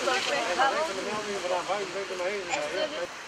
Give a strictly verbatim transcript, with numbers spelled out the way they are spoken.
Ik heb een melding gedaan, buiten ben ik er maar heen.